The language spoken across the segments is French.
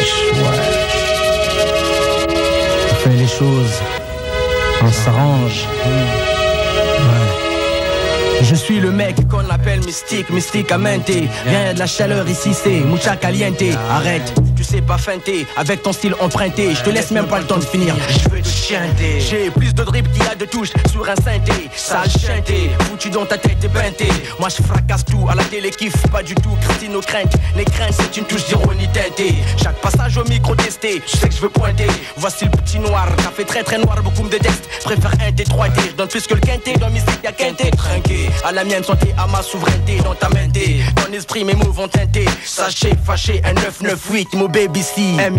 On fait les choses, on s'arrange. Je suis le mec qu'on appelle mystique, mysticamente. Rien de la chaleur ici, c'est mucha caliente. Arrête, tu sais pas feinter, avec ton style emprunté. Je te laisse même pas le temps de finir, je veux te chanter. J'ai plus de drip qu'il y a de touches sur un synthé. Sale chanté, foutu dans ta tête et beinté. Moi je fracasse tout, à la télé kiffe pas du tout. Christine nos craintes, les craintes c'est une touche d'ironie teintée. Chaque passage au micro testé, je sais que je veux pointer. Voici le petit noir, café très très noir, beaucoup me détestent. Préfère un T3T, je donne plus que le quinté. Dans mystique y'a quinté, trinqué. À la mienne santé, à ma souveraineté. Dans ta main ton esprit mes mots vont teinter. Sachez, fâché, un 998, mon baby C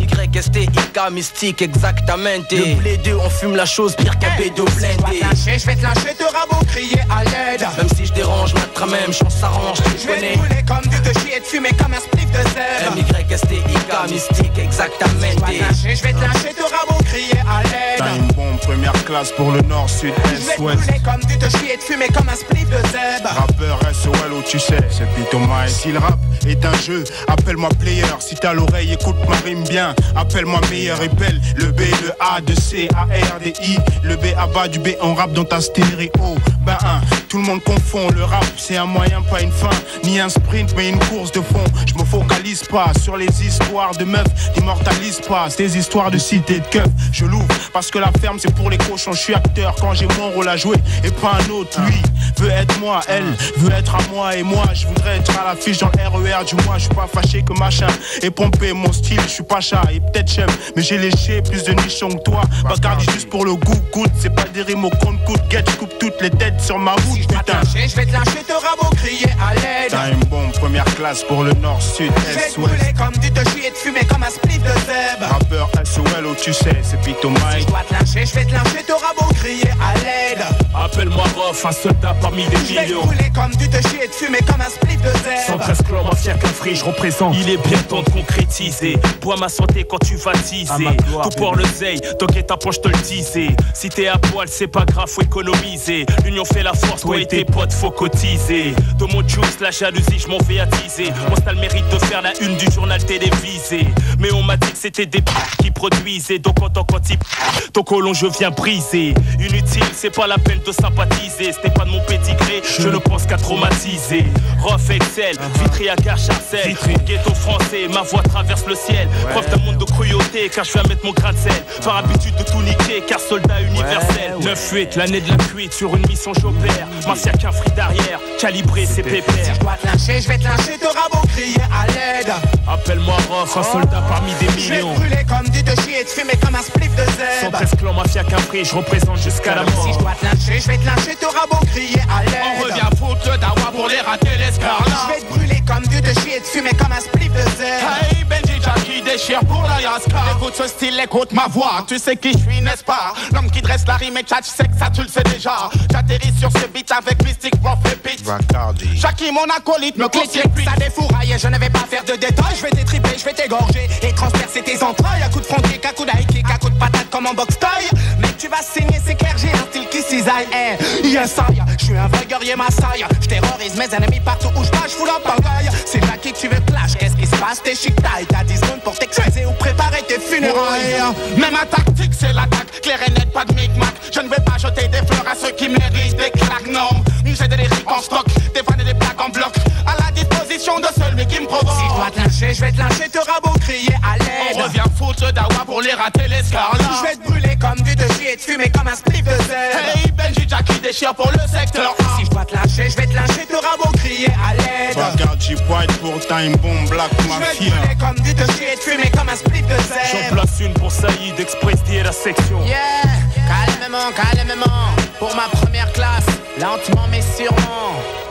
MYSTIK, mystique, exactamente. Le blé 2, on fume la chose pire qu'un bédo blindé. Je vais te lâcher, te rabot, crier à l'aide. Même si je dérange, notre même chance s'arrange, tu connais. Je vais te brûler comme du te chier, te fumer comme un spliff de zèbre. MYSTIK, mystique, exactamente. Je vais te lâcher, te rabot, crier à l'aide. T'as une bombe première classe pour le nord, sud, est, ouest. Je vais te brûler comme du te chier, te fumer comme un spliff de zèbre. Rappeur SOL, oh tu sais, c'est Pitomaï. Si le rap est un jeu, appelle-moi player. Si t'as l'oreille, écoute ma rime bien. Appelle-moi meilleur et belle. Le B, le A, de C, A, R, D, I. Le B à bas du B, on rappe dans ta stéréo. Ben tout le monde confond. Le rap, c'est un moyen, pas une fin. Ni un sprint, mais une course de fond. Je me focalise pas sur les histoires de meufs. T'immortalise pas ces histoires de cité de keuf. Je l'ouvre parce que la ferme, c'est pour les cochons. Je suis acteur quand j'ai mon rôle à jouer et pas un autre. Lui veut être moi, elle veut être à moi. Et moi, je voudrais être à l'affiche dans le RER du mois. Je suis pas fâché que machin et pomper mon style. Je suis pas chat et peut-être chef, mais j'ai léché plus de nichons que toi. Bagarde juste pour le goût, goûte. C'est pas des rimes au compte-coute. Get, je coupe toutes les têtes sur ma route. Si putain, je vais te lâcher, te rabot, crier à l'aide. T'as une bombe première classe pour le nord, sud, est, ouest. Je vais te brûler comme du te chier, te fumer comme un spliff de zèbre. Rappeur SOL, oh tu sais, c'est Pitomaï. Si je dois te lâcher, je vais te lâcher, te rabot, crier à l'aide. Appelle-moi Rof, un soldat parmi des millions. Je vais te brûler comme du te chier, te fumer comme un spliff de zèbre. 113 clans, mafia qu'un free, je représente. Il est bien temps de concrétiser. Bois ma santé quand tu vas teaser. Tout pour le zeille, t'inquiète ta poche, te le disais. Si t'es à poil, c'est pas grave, faut économiser. L'union fait la force, toi et tes potes, faut cotiser. De mon juice, la jalousie, je m'en vais attiser. Moi, t'as le mérite de faire la une du journal télévisé. Mais on m'a dit que c'était des qui produisaient. Donc en tant qu'anti, ton colon, je viens briser. Inutile, c'est pas la peine de sympathiser. Ce n'est pas de mon pédigré, je ne pense qu'à traumatiser. Rof Excel, Vitry à Carcharcel. Ghetto français, ma voix traverse le ciel. Preuve d'un monde de cruauté, car je viens mettre mon grain de sel. Par habitude de tout niquer, car soldat universel. 9-8, l'année de la cuite, sur une mission j'opère. Mafia qu'un free d'arrière, calibré c'est pépère. Si je dois te lâcher, je vais te lâcher, te rabot, crier à l'aide. Appelle-moi Rof, un soldat parmi des millions. Je vais te brûler comme du te chier, te fumer comme un spliff de zèbre. 113 clans, mafia qu'un free, je représente jusqu'à la mort. Si je dois te lâcher, je vais te lâcher, te rabot, crier à l'aide. On revient foutre le dawa pour les rater l'escarlat. Je vais te brûler comme du te chier, te fumer comme un spliff de zèbre. Hey Benji Jackie déchire pour la Yaska. Écoute ce style, écoute ma voix. Tu sais qui je suis, n'est-ce pas? L'homme qui dresse la rime et tchat, tu sais que ça tu le sais déjà. J'atterris sur ce beat avec Mystic Prof et Pete. Jackie mon acolyte me conseille. Ça défouraille et je ne vais pas faire de détails. Je vais t'étriper, je vais t'égorger et transpercer tes entrailles. À coup de front kick, à coup d'high kick, à coup de patate comme en boxe taille. Mec tu vas saigner, c'est clair, j'ai un style qui cisaille. Yes I, je suis un vrai guerrier Maasai. Je terrorise mes ennemis partout où je passe, je fous la pagaille. C'est Jackie que tu veux clash, qu'est-ce qui se passe? T'es chic taille, t'as 10 secondes pour t'excuser ou préparer tes funérailles. Mais ma tactique c'est l'attaque, clair et net, pas de micmac. Je ne vais pas jeter des fleurs à ceux qui méritent des claques, non. J'ai des lyriques en stock, des vannes et des plaques en bloc. À la disposition de celui qui me provoque. Si je dois te lâcher, je vais te lâcher, te rabot, crier à l'aide. On revient foutre le dawa pour les rater l'escarlat. Je vais te brûler comme du te chier, te fumer comme un spliff de zèbre. Hey Benji Jackie déchire pour le secteur A. Si je dois te lâcher, je vais te lâcher, te rabot, crier à l'aide. Bagarde G-White pour Time Bomb Black Mafia. Je vais te brûler comme du te chier, te fumer comme un spliff de zèbre. J'en place une pour Saïd, Express D et la section. Yeah, calmement, calmement. Pour ma première classe, lentement mais sûrement.